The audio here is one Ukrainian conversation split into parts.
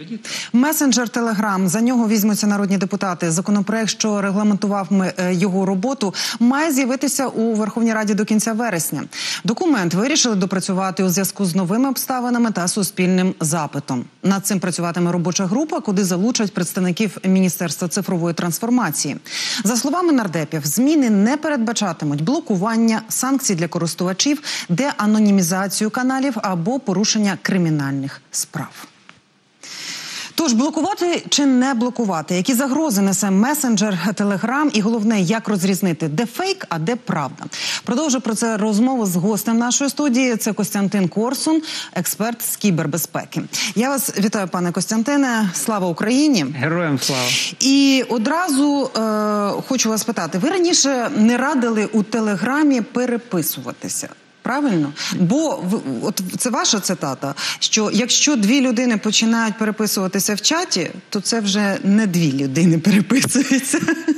Месенджер Telegram, за нього візьмуться народні депутати. Законопроект, що регламентував його роботу, має з'явитися у Верховній Раді до кінця вересня. Документ вирішили допрацювати у зв'язку з новими обставинами та суспільним запитом. Над цим працюватиме робоча група, куди залучать представників Міністерства цифрової трансформації. За словами нардепів, зміни не передбачатимуть блокування, санкцій для користувачів, деанонімізацію каналів або порушення кримінальних справ. Тож, блокувати чи не блокувати? Які загрози несе месенджер Telegram? І головне, як розрізнити, де фейк, а де правда? Продовжу про це розмову з гостем нашої студії. Це Костянтин Корсун, експерт з кібербезпеки. Я вас вітаю, пане Костянтине. Слава Україні! Героям слава! І одразу хочу вас питати. Ви раніше не радили у Телеграмі переписуватися? Правильно? Бо от це ваша цитата, що якщо дві людини починають переписуватися в чаті, то це вже не дві людини переписуються.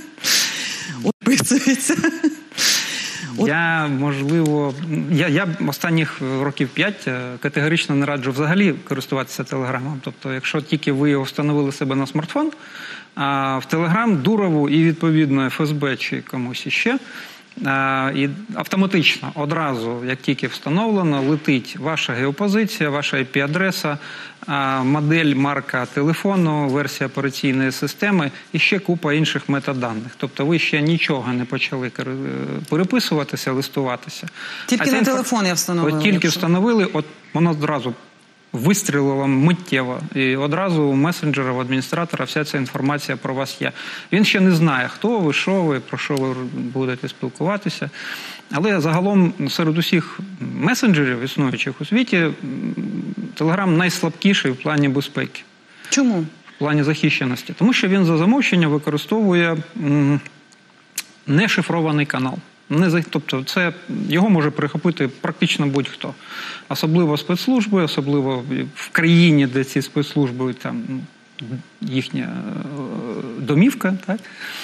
Я останніх років 5 категорично не раджу взагалі користуватися Телеграмом. Тобто, якщо тільки ви його встановили себе на смартфон, а в Телеграм Дурову і, відповідно, ФСБ чи комусь іще, і автоматично, одразу, як тільки встановлено, летить ваша геопозиція, ваша IP-адреса, модель, марка телефону, версія операційної системи і ще купа інших метаданих. Тобто ви ще нічого не почали переписуватися, листуватися. Тільки на телефон я встановила. От тільки встановили, от воно одразу вистрілило миттєво. І одразу у месенджера, у адміністратора вся ця інформація про вас є. Він ще не знає, хто ви, що ви, про що ви будете спілкуватися. Але загалом серед усіх месенджерів, існуючих у світі, Telegram найслабкіший в плані безпеки. Чому? В плані захищеності. Тому що він за замовченням використовує нешифрований канал. Тобто його може прихопити практично будь-хто. Особливо спецслужби, особливо в країні, де ці спецслужби, там, їхня домівка. Так?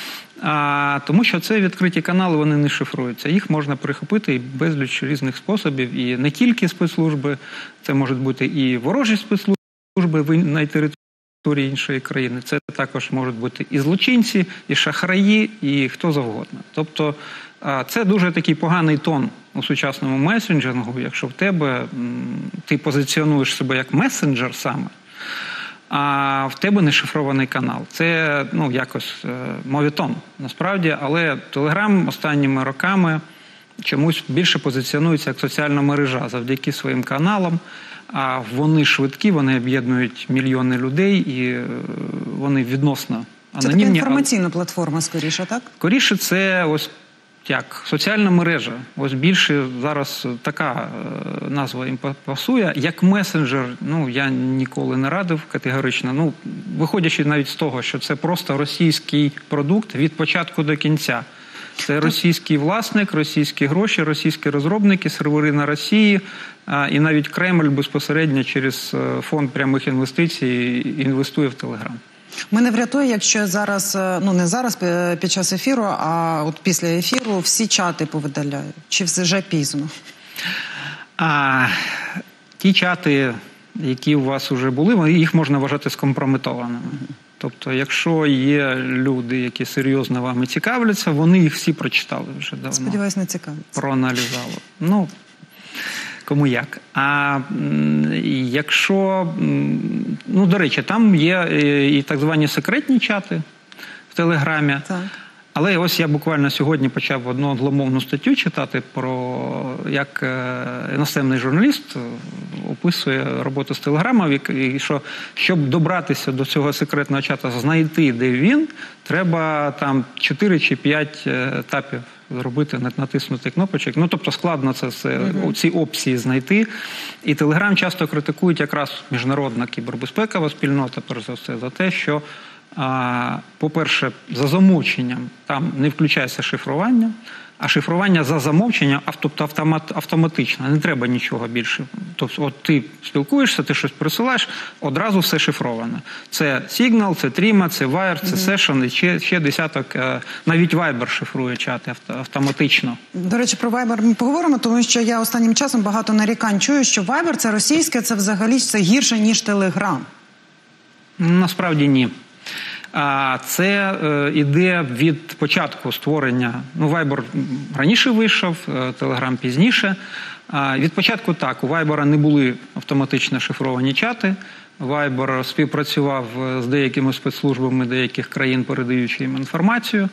Тому що це відкриті канали, вони не шифруються. Їх можна прихопити і безліч різних способів. І не тільки спецслужби, це можуть бути і ворожі спецслужби на території іншої країни. Це також можуть бути і злочинці, і шахраї, і хто завгодно. Тобто це дуже такий поганий тон у сучасному месенджингу, якщо в тебе, ти позиціонуєш себе як месенджер саме, а в тебе не шифрований канал. Це, якось мовітон, насправді, але Telegram останніми роками чомусь більше позиціонується як соціальна мережа завдяки своїм каналам. А вони швидкі, вони об'єднують мільйони людей і вони відносно анонімні. Це така інформаційна платформа, скоріше, так? Скоріше, це ось як соціальна мережа. Ось більше зараз така назва їм пасує. Як месенджер, я ніколи не радив категорично. Виходячи навіть з того, що це просто російський продукт від початку до кінця. Це російський власник, російські гроші, російські розробники, сервери на Росії, і навіть Кремль безпосередньо через фонд прямих інвестицій інвестує в Телеграм. Мене врятує, якщо зараз, не зараз під час ефіру, а от після ефіру всі чати повидаляють. Чи вже пізно? Ті чати, які у вас вже були, їх можна вважати скомпрометованими. Тобто, якщо є люди, які серйозно вами цікавляться, вони їх всі прочитали вже давно. Сподіваюсь, не цікавляться. Проаналізували. Кому як. А якщо, до речі, там є і так звані секретні чати в Телеграмі. Так. Але ось я буквально сьогодні почав одну англомовну статтю читати про, як іноземний журналіст описує роботу з Телеграмом, і що, щоб добратися до цього секретного чату, знайти, де він, треба там 4 чи 5 етапів зробити, натиснути кнопочок. Тобто складно ці опції знайти. І Телеграм часто критикують якраз міжнародна кібербезпекова спільнота, перш за все, за те, що по-перше, за замовченням там не включається шифрування, а шифрування за замовченням, тобто автоматично, не треба нічого більше. Тобто, от ти спілкуєшся, ти щось присилаєш, одразу все шифроване. Це Signal, це Trima, це Wire, це Session, і ще десяток, навіть Viber шифрує чати автоматично. До речі, про Viber ми поговоримо, тому що я останнім часом багато нарікань чую, що Viber – це російське, це взагалі це гірше, ніж Telegram. Насправді ні. Це іде від початку створення. Viber раніше вийшов, Telegram пізніше. Від початку так, у Viber не були автоматично шифровані чати. Viber співпрацював з деякими спецслужбами деяких країн, передаючи їм інформацію.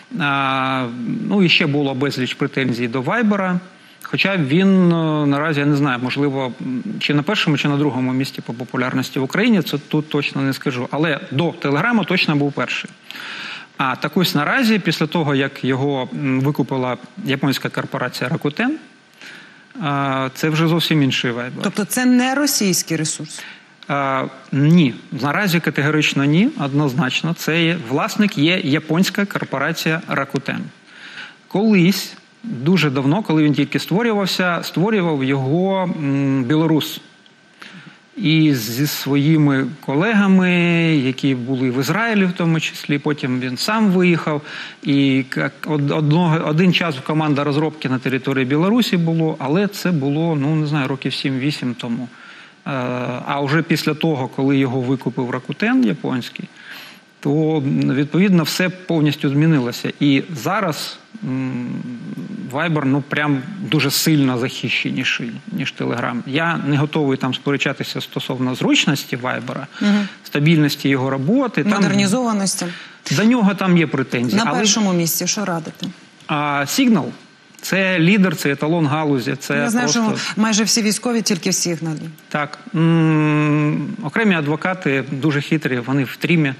І ще було безліч претензій до Viber. Хоча він наразі, я не знаю, можливо, чи на першому, чи на другому місці по популярності в Україні, це тут точно не скажу. Але до Телеграму точно був перший. Так ось наразі, після того, як його викупила японська корпорація Rakuten, це вже зовсім інший Viber. Тобто це не російський ресурс? Ні. Наразі категорично ні, однозначно. Це власник є японська корпорація Rakuten. Колись, дуже давно, коли він тільки створював його білорус. І зі своїми колегами, які були в Ізраїлі в тому числі, потім він сам виїхав. І один час команда розробки на території Білорусі було, але це було, не знаю, років 7-8 тому. А вже після того, коли його викупив Rakuten японський, то, відповідно, все повністю змінилося. І зараз Viber, прям дуже сильно захищеніший, ніж Telegram. Я не готовий там сперечатися стосовно зручності Viber, стабільності його роботи. Модернізованості. До нього там є претензії. На першому місці що радите? Signal – це лідер, це еталон галузі. Я знаю, що майже всі військові тільки в Signal. Так. Окремі адвокати дуже хитрі, вони в трімі.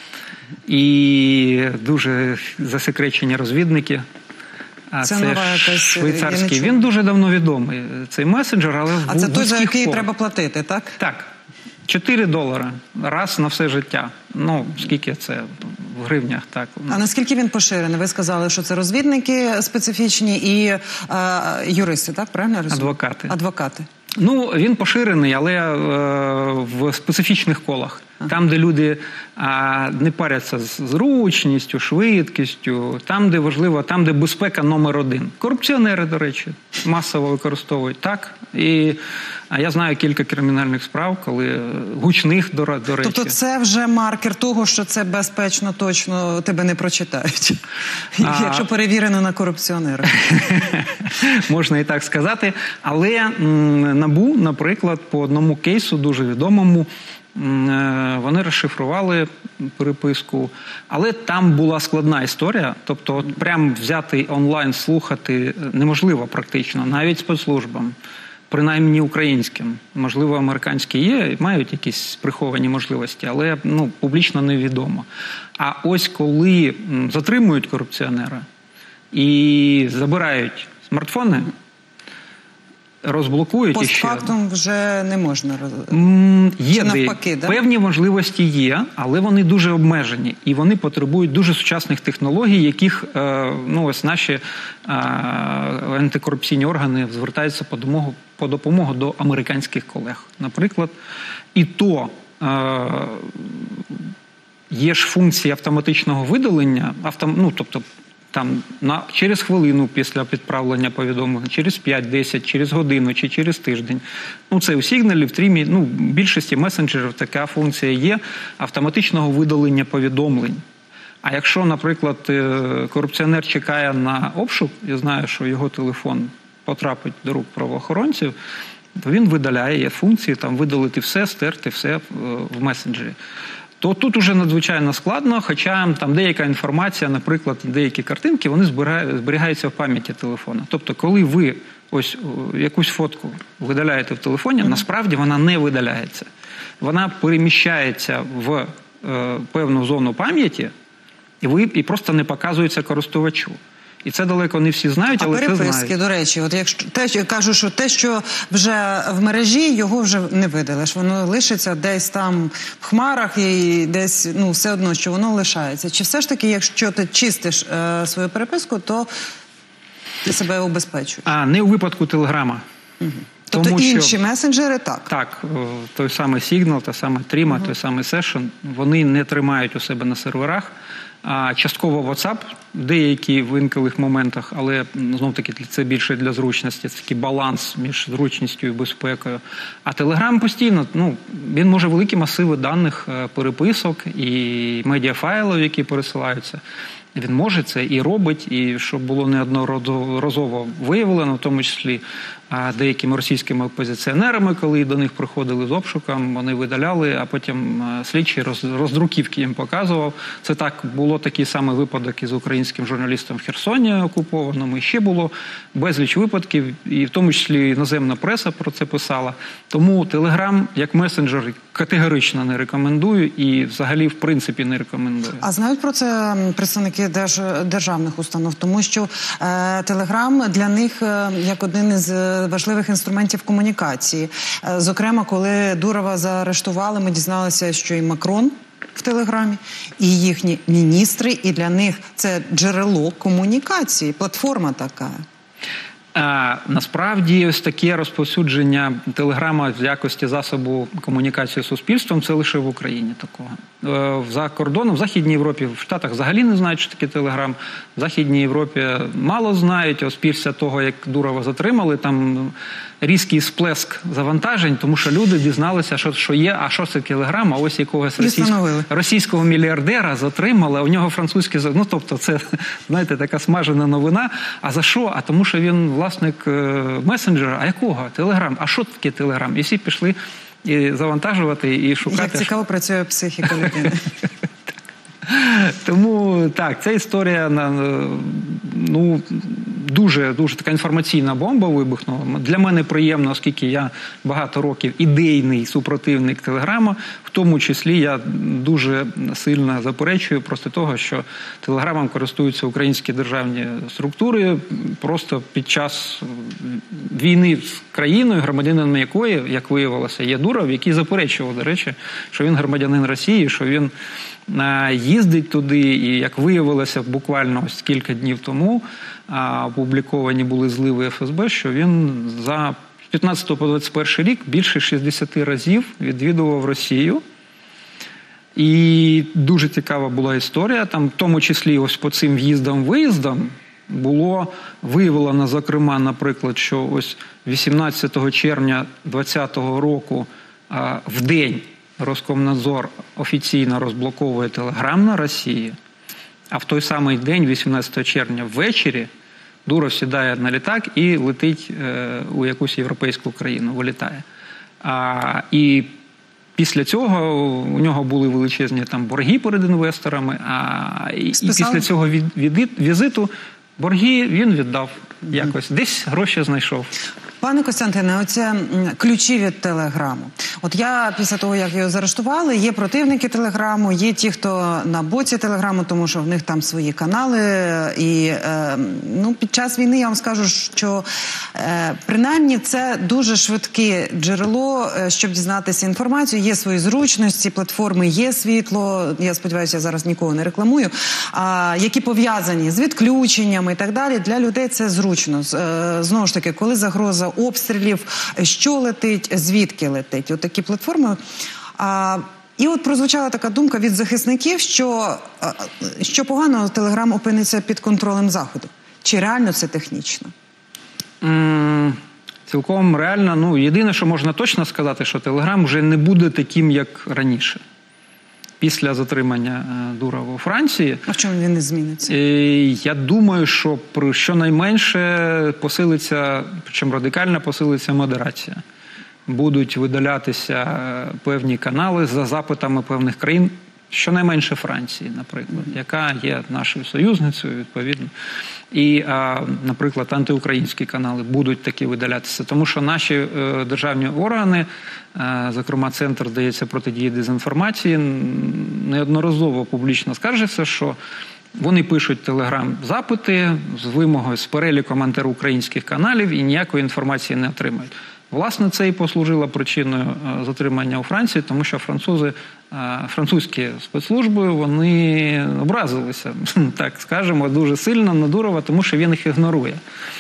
І дуже засекречені розвідники. Це швейцарський. Він дуже давно відомий, цей месенджер, але А це той, за який треба платити, так? Так. $4 раз на все життя. Скільки це в гривнях, так. А наскільки він поширений? Ви сказали, що це розвідники специфічні і юристи, так? Правильно я розумію? Адвокати. Він поширений, але в специфічних колах. Там, де люди не паряться з зручністю, швидкістю, там, де важливо, там, де безпека номер один. Корупціонери, до речі, масово використовують так. І я знаю кілька кримінальних справ, коли гучних, до речі. Тобто це вже маркер того, що це безпечно, точно тебе не прочитають, якщо перевірено на корупціонера. Можна і так сказати. Але НАБУ, наприклад, по одному кейсу дуже відомому, вони розшифрували переписку, але там була складна історія, тобто прям взяти онлайн, слухати неможливо практично, навіть спецслужбам, принаймні українським. Можливо, американські є, мають якісь приховані можливості, але публічно невідомо. А ось коли затримують корупціонера і забирають смартфони, розблокують і ще. Постфактум вже не можна. Є навпаки, да? Певні можливості є, але вони дуже обмежені. І вони потребують дуже сучасних технологій, яких ось наші антикорупційні органи звертаються по допомогу до американських колег. Наприклад, і то є ж функції автоматичного видалення, тобто там через хвилину після відправлення повідомлення, через 5-10, через годину чи через тиждень. Це у Signal, в Трімі, в більшості месенджерів така функція є автоматичного видалення повідомлень. А якщо, наприклад, корупціонер чекає на обшук і знає, що його телефон потрапить до рук правоохоронців, то він видаляє, є функції там видалити все, стерти все в месенджері. То тут уже надзвичайно складно, хоча там деяка інформація, наприклад, деякі картинки, вони зберігаються в пам'яті телефона. Тобто, коли ви ось якусь фотку видаляєте в телефоні, насправді вона не видаляється. Вона переміщається в певну зону пам'яті і просто не показується користувачу. І це далеко не всі знають, але це знають. А переписки, до речі, якщо кажу, що те, що вже в мережі, його вже не видалиш. Воно лишиться десь там в хмарах і десь, все одно, що воно лишається. Чи все ж таки, якщо ти чистиш свою переписку, то ти себе убезпечуєш? Не у випадку Телеграма. Тобто інші месенджери так? Так, той самий Signal, та сама Trima, той самий Session, вони не тримають у себе на серверах. Частково WhatsApp деякі в інколих моментах, але знов-таки це більше для зручності, це такий баланс між зручністю і безпекою. А Telegram постійно, він може великі масиви даних, переписок і медіафайлів, які пересилаються. Він може це і робить, і щоб було неодноразово виявлено, в тому числі деякими російськими опозиціонерами, коли до них приходили з обшуком, вони видаляли, а потім слідчий роздруківки їм показував. Це так, було такий самий випадок із українським журналістом в Херсоні окупованому. І ще було безліч випадків, і в тому числі іноземна преса про це писала. Тому Telegram як месенджер категорично не рекомендую і взагалі в принципі не рекомендую. А знають про це представники державних установ? Тому що Telegram для них як один із важливих інструментів комунікації. Зокрема, коли Дурова заарештували, ми дізналися, що і Макрон в Телеграмі, і їхні міністри, і для них це джерело комунікації, платформа така. Насправді, ось таке розповсюдження Телеграма в якості засобу комунікації з суспільством – це лише в Україні такого. За кордоном, в Західній Європі, в Штатах взагалі не знають, що таке Телеграм. В Західній Європі мало знають. Ось після того, як Дурова затримали, там різкий сплеск завантажень, тому що люди дізналися, що є, а що це Телеграм, а ось якогось російського мільярдера затримали, а у нього французькі... тобто це, знаєте, така смажена новина. А за що? А тому що він власник месенджера. А якого? Телеграм. А що таке Телеграм? І всі пішли і завантажувати, і шукати. Як цікаво працює психіка людини. Тому, так, ця історія, дуже така інформаційна бомба вибухнула. Для мене приємно, оскільки я багато років ідейний супротивник Телеграма, в тому числі я дуже сильно заперечую проти того, що Телеграмом користуються українські державні структури просто під час війни з країною, громадянином якої, як виявилося, є Дуров, який заперечував, до речі, що він громадянин Росії, що він їздить туди, і, як виявилося, буквально ось кілька днів тому опубліковані були зливи ФСБ, що він за 15 по 21 рік більше 60 разів відвідував Росію. І дуже цікава була історія. Там, в тому числі, ось по цим в'їздам-виїздам було виявлено, зокрема, наприклад, що ось 18 червня 2020 року в день Роскомнадзор офіційно розблоковує Телеграм на Росії, а в той самий день, 18 червня ввечері, Дуров сідає на літак і летить у якусь європейську країну, вилітає. І після цього у нього були величезні там борги перед інвесторами, і після цього візиту борги він віддав якось, десь гроші знайшов. Пане Костянтине, оце ключі від Телеграму. От я після того, як його заарештували, є противники Телеграму, є ті, хто на боці Телеграму, тому що в них там свої канали. І під час війни я вам скажу, що принаймні це дуже швидке джерело, щоб дізнатися інформацію. Є свої зручності, платформи, є світло, я сподіваюся, я зараз нікого не рекламую, які пов'язані з відключеннями і так далі. Для людей це зручно. Знову ж таки, коли загроза обстрілів, що летить, звідки летить. От такі платформи. І от прозвучала така думка від захисників, що погано Телеграм опиниться під контролем Заходу. Чи реально це технічно? Цілком реально. Єдине, що можна точно сказати, що Телеграм вже не буде таким, як раніше. Після затримання Дурова у Франції. А в чому він не зміниться? Я думаю, що щонайменше посилиться, причому радикально посилиться модерація. Будуть видалятися певні канали за запитами певних країн, щонайменше Франції, наприклад, яка є нашою союзницею, відповідно. І, наприклад, антиукраїнські канали будуть такі видалятися. Тому що наші державні органи, зокрема Центр, здається, протидії дезінформації, неодноразово публічно скаржаться, що вони пишуть телеграм-запити з вимогою, з переліком антиукраїнських каналів і ніякої інформації не отримають. Власне, це і послужило причиною затримання у Франції, тому що французькі спецслужби, вони образилися, так скажемо, дуже сильно на Дурова, тому що він їх ігнорує.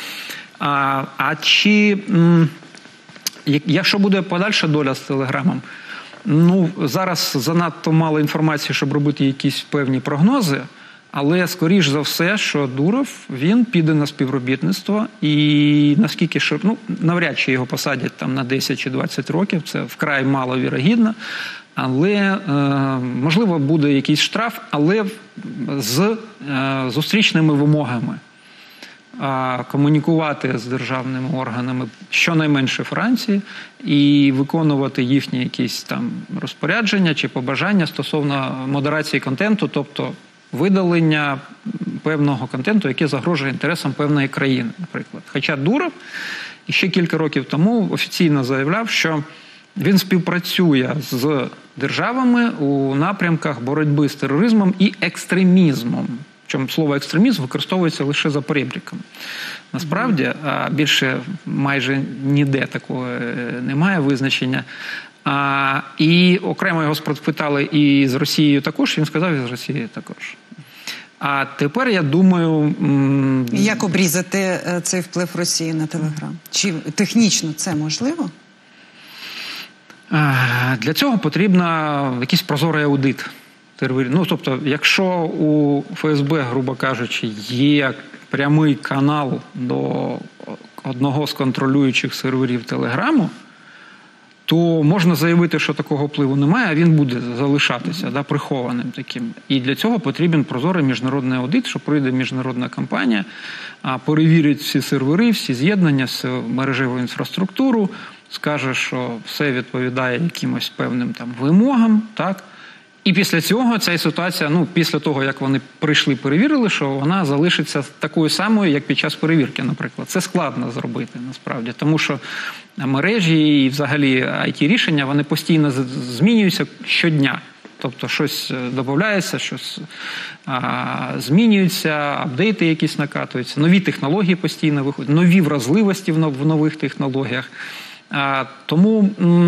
Якщо буде подальша доля з Телеграмом? Зараз занадто мало інформації, щоб робити якісь певні прогнози, Але, скоріш за все, що Дуров, він піде на співробітництво і наскільки, навряд чи його посадять там на 10 чи 20 років, це вкрай маловірогідно. Але, можливо, буде якийсь штраф, але з зустрічними вимогами. Комунікувати з державними органами щонайменше Франції і виконувати їхні якісь там розпорядження чи побажання стосовно модерації контенту, тобто видалення певного контенту, який загрожує інтересам певної країни, наприклад. Хоча Дуров ще кілька років тому офіційно заявляв, що він співпрацює з державами у напрямках боротьби з тероризмом і екстремізмом. Причому слово «екстремізм» використовується лише за перебріком. Насправді, більше майже ніде такого немає визначення. І окремо його спитали і з Росією також, він сказав, і з Росією також. А тепер, я думаю... Як обрізати цей вплив Росії на Телеграм? Чи технічно це можливо? Для цього потрібно якийсь прозорий аудит. Тобто, якщо у ФСБ, грубо кажучи, є прямий канал до одного з контролюючих серверів Телеграму, то можна заявити, що такого впливу немає, а він буде залишатися прихованим таким. І для цього потрібен прозорий міжнародний аудит, що пройде міжнародна компанія, перевірить всі сервери, всі з'єднання, всю мережеву інфраструктуру, скаже, що все відповідає якимось певним там вимогам, так? І після цього ця ситуація, після того, як вони прийшли, перевірили, що вона залишиться такою самою, як під час перевірки, наприклад. Це складно зробити, насправді, тому що мережі і взагалі IT-рішення, вони постійно змінюються щодня. Тобто щось додається, щось змінюється, апдейти якісь накатуються, нові технології постійно виходять, нові вразливості в нових технологіях. Тому,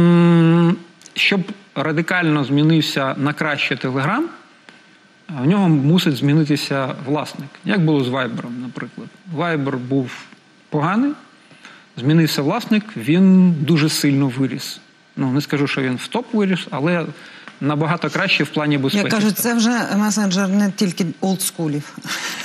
щоб радикально змінився на краще Телеграм, в нього мусить змінитися власник. Як було з Вайбером, наприклад. Вайбер був поганий, змінився власник, він дуже сильно виріс. Не скажу, що він в топ виріс, але набагато краще в плані безпеки. Я кажу, це вже месенджер не тільки олдскулів.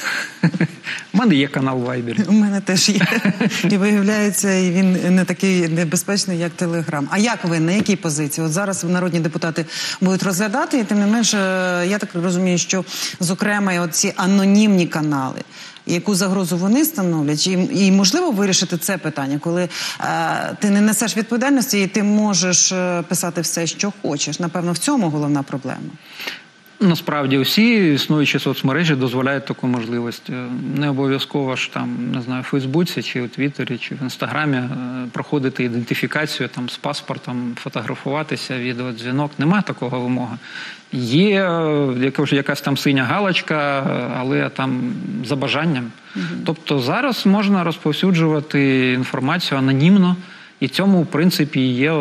У мене є канал в Вайбері. У мене теж є. І виявляється, і він не такий небезпечний, як Телеграм. А як ви, на якій позиції? От зараз народні депутати будуть розглядати, і тим не менше, я так розумію, що, зокрема, і оці анонімні канали, яку загрозу вони становлять, і можливо вирішити це питання, коли ти не несеш відповідальності і ти можеш писати все, що хочеш. Напевно, в цьому головна проблема. Насправді, всі існуючі соцмережі дозволяють таку можливість. Не обов'язково ж там, не знаю, в Фейсбуці, чи у Твіттері, чи в Інстаграмі проходити ідентифікацію там з паспортом, фотографуватися, відеодзвінок. Немає такого вимоги. Є якась там синя галочка, але там за бажанням. Тобто зараз можна розповсюджувати інформацію анонімно, і цьому, в принципі, є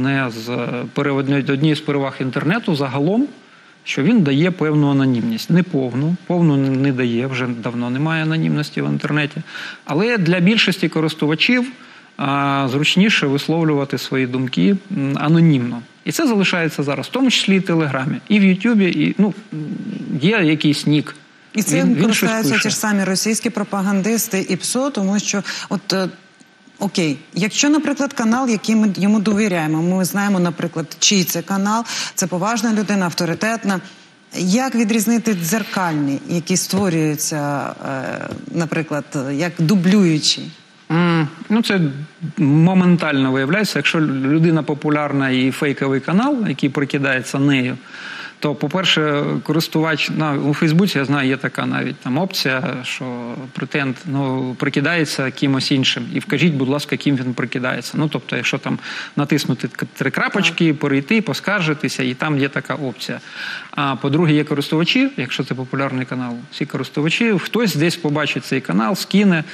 однією з переваг інтернету загалом, що він дає певну анонімність. Не повну не дає, вже давно немає анонімності в інтернеті. Але для більшості користувачів зручніше висловлювати свої думки анонімно. І це залишається зараз, в тому числі і в Телеграмі, і в Ютубі, і є якийсь нік. І цим користаються ті ж самі російські пропагандисти і ПСО, тому що окей, якщо, наприклад, канал, який ми йому довіряємо, ми знаємо, наприклад, чий це канал, це поважна людина, авторитетна. Як відрізнити дзеркальний, який створюється, наприклад, як дублюючий? Це моментально виявляється. Якщо людина популярна і фейковий канал, який прикидається нею, то, по-перше, користувач, у Фейсбуці, я знаю, є така навіть там опція, що претендент прикидається кимось іншим. І вкажіть, будь ласка, ким він прикидається. Тобто, якщо там натиснути 3 крапочки, перейти, поскаржитися, і там є така опція. А по-друге, є користувачі, якщо це популярний канал, всі користувачі, хтось десь побачить цей канал, скине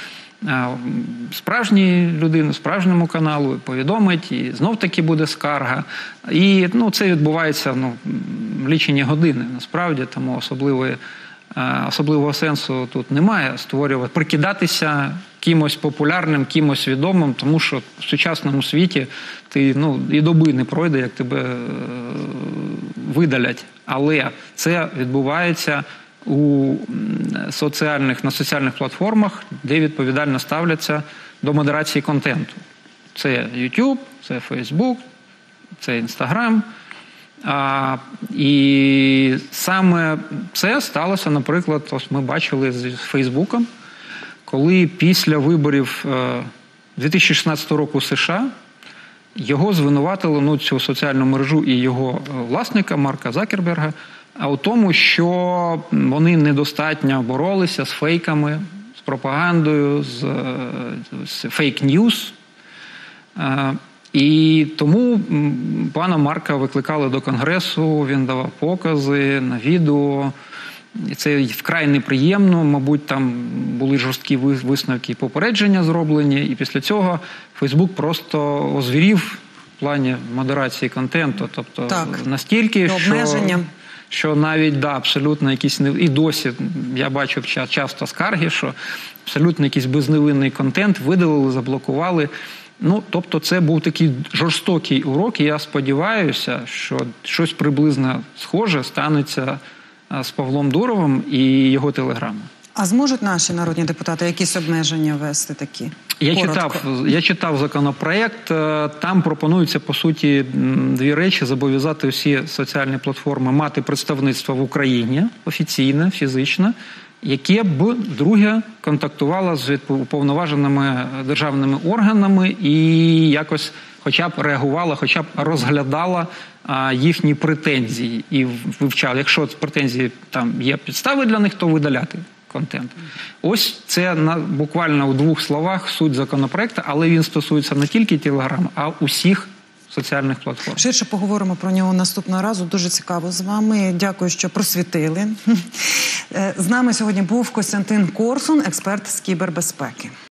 справжній людини, справжньому каналу, повідомить, і знов-таки буде скарга. І це відбувається лічені години, насправді, тому особливого сенсу тут немає створювати, прикидатися кимось популярним, кимось відомим, тому що в сучасному світі ти і доби не пройде, як тебе видалять. Але це відбувається на соціальних платформах, де відповідально ставляться до модерації контенту. Це YouTube, це Facebook, це Instagram. І саме це сталося, наприклад, ось ми бачили з Фейсбуком, коли після виборів 2016 року в США його звинуватили, цю соціальну мережу і його власника Марка Закерберга, у тому, що вони недостатньо боролися з фейками, з пропагандою, з фейк-ньюс. І тому пана Марка викликали до Конгресу, він давав покази на відео. І це вкрай неприємно, мабуть, там були жорсткі висновки і попередження зроблені, і після цього Фейсбук просто озвірів в плані модерації контенту, тобто настільки, що навіть, абсолютно якісь, і досі я бачу часто скарги, що абсолютно якийсь безневинний контент видалили, заблокували. Тобто це був такий жорстокий урок, і я сподіваюся, що щось приблизно схоже станеться з Павлом Дуровим і його телеграмою. А зможуть наші народні депутати якісь обмеження ввести такі? Я читав законопроект, там пропонується, по суті, дві речі: зобов'язати всі соціальні платформи мати представництво в Україні, офіційне, фізичне, яке б, друге, контактувало з уповноваженими державними органами і якось хоча б реагувала, хоча б розглядала їхні претензії і вивчала. Якщо претензії там є підстави для них, то видаляти контент. Ось це буквально у двох словах суть законопроекту, але він стосується не тільки Телеграм, а усіх соціальних платформ. Ширше поговоримо про нього наступного разу. Дуже цікаво з вами. Дякую, що просвітили. З нами сьогодні був Костянтин Корсун, експерт з кібербезпеки.